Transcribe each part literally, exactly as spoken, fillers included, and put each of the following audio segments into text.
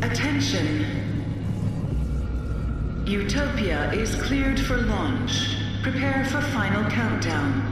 Attention. Utopia is cleared for launch. Prepare for final countdown.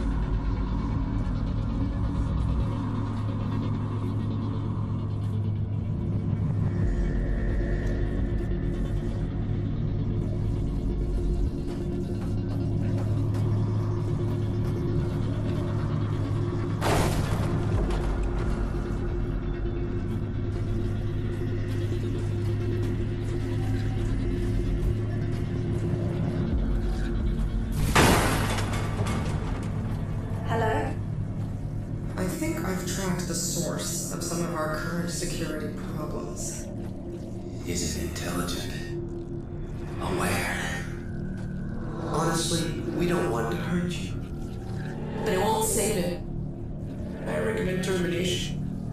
The source of some of our current security problems. Is it intelligent? Aware? Honestly, we don't want to hurt you. But it won't save it. I recommend termination.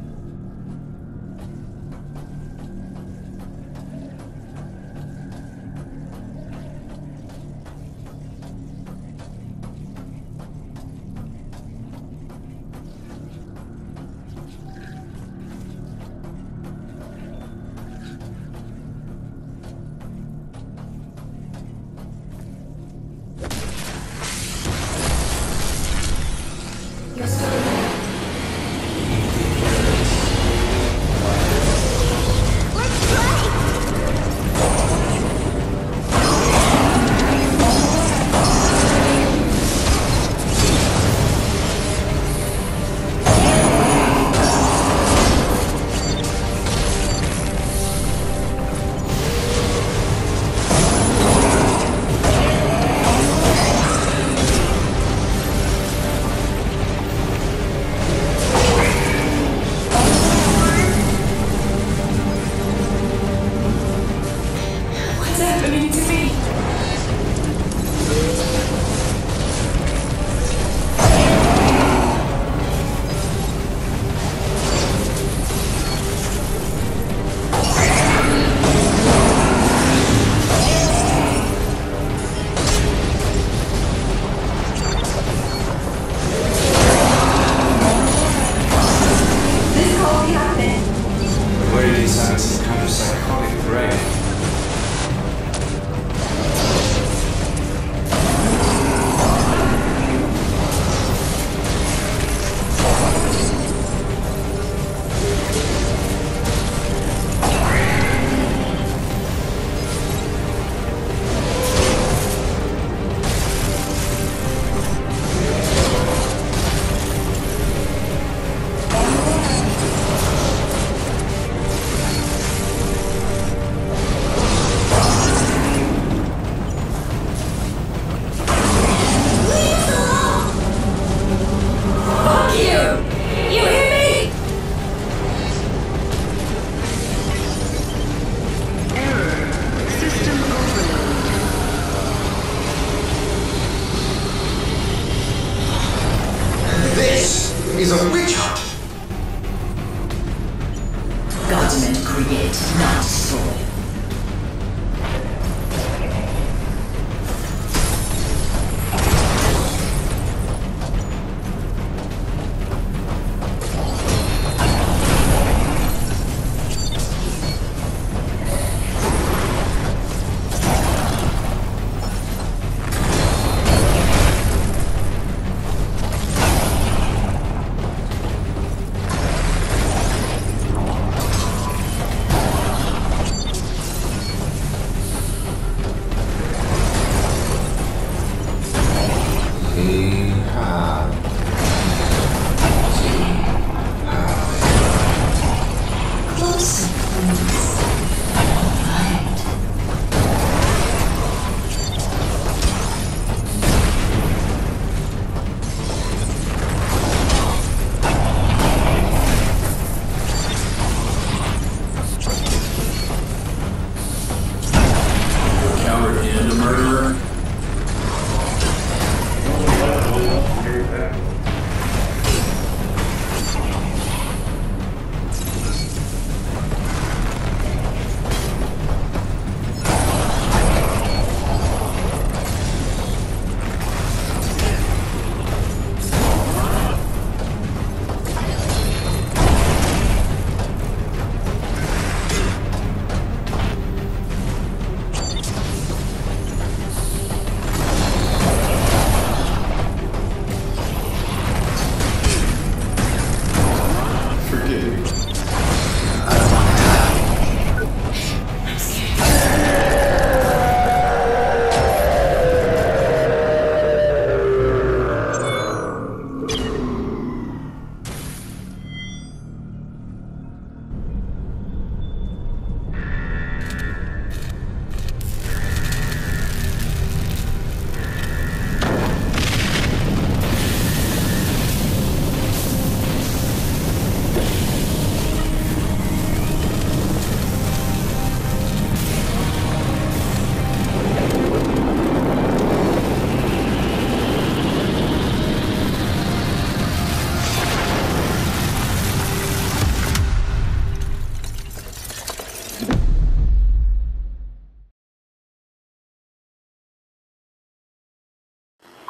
Is a witch hunt. Gods meant to create, not destroy.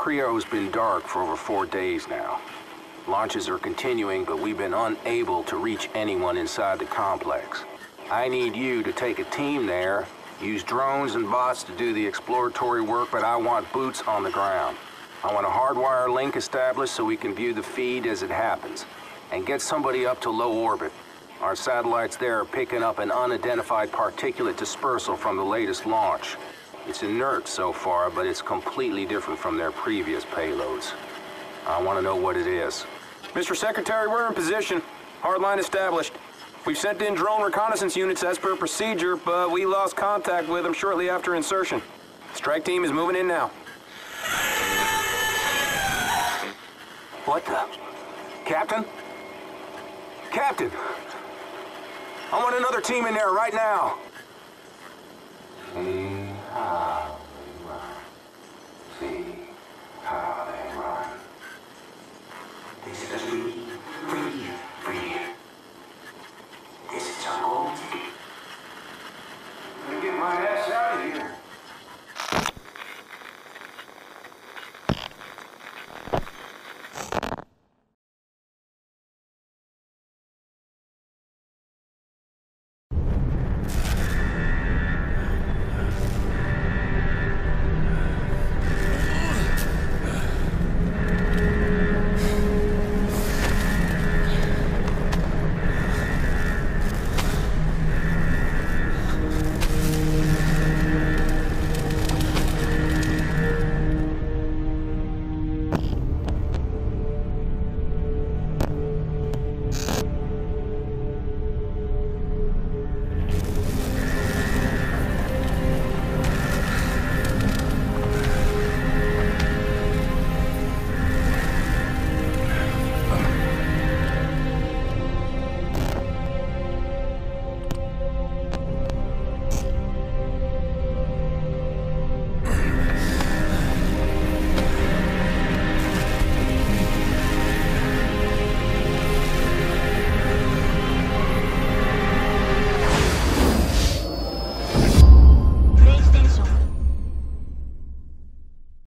Creo's been dark for over four days now. Launches are continuing, but we've been unable to reach anyone inside the complex. I need you to take a team there, use drones and bots to do the exploratory work, but I want boots on the ground. I want a hardwire link established so we can view the feed as it happens, and get somebody up to low orbit. Our satellites there are picking up an unidentified particulate dispersal from the latest launch. It's inert so far, but it's completely different from their previous payloads. I want to know what it is. Mister Secretary, we're in position. Hardline established. We've sent in drone reconnaissance units as per procedure, but we lost contact with them shortly after insertion. Strike team is moving in now. What the? Captain? Captain! I want another team in there right now! See how they run. See how they run. This is